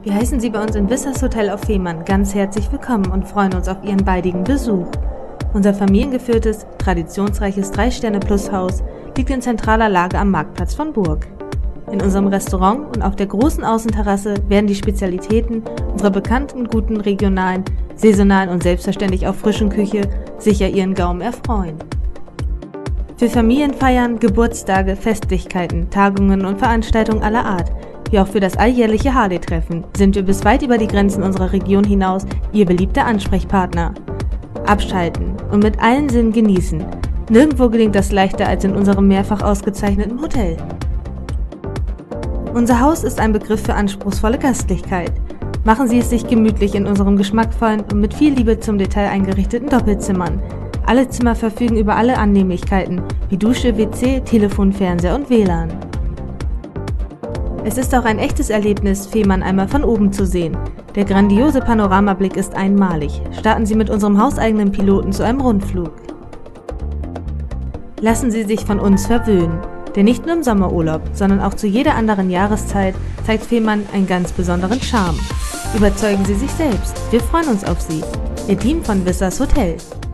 Wir heißen Sie bei uns in Wissers Hotel auf Fehmarn ganz herzlich willkommen und freuen uns auf Ihren baldigen Besuch. Unser familiengeführtes, traditionsreiches 3-Sterne-Plus-Haus liegt in zentraler Lage am Marktplatz von Burg. In unserem Restaurant und auf der großen Außenterrasse werden die Spezialitäten unserer bekannten, guten, regionalen, saisonalen und selbstverständlich auch frischen Küche sicher Ihren Gaumen erfreuen. Für Familienfeiern, Geburtstage, Festlichkeiten, Tagungen und Veranstaltungen aller Art, wie auch für das alljährliche Harley-Treffen, sind wir bis weit über die Grenzen unserer Region hinaus Ihr beliebter Ansprechpartner. Abschalten und mit allen Sinnen genießen. Nirgendwo gelingt das leichter als in unserem mehrfach ausgezeichneten Hotel. Unser Haus ist ein Begriff für anspruchsvolle Gastlichkeit. Machen Sie es sich gemütlich in unserem geschmackvollen und mit viel Liebe zum Detail eingerichteten Doppelzimmern. Alle Zimmer verfügen über alle Annehmlichkeiten wie Dusche, WC, Telefon, Fernseher und WLAN. Es ist auch ein echtes Erlebnis, Fehmarn einmal von oben zu sehen. Der grandiose Panoramablick ist einmalig. Starten Sie mit unserem hauseigenen Piloten zu einem Rundflug. Lassen Sie sich von uns verwöhnen, denn nicht nur im Sommerurlaub, sondern auch zu jeder anderen Jahreszeit zeigt Fehmarn einen ganz besonderen Charme. Überzeugen Sie sich selbst, wir freuen uns auf Sie. Ihr Team von Wissers Hotel.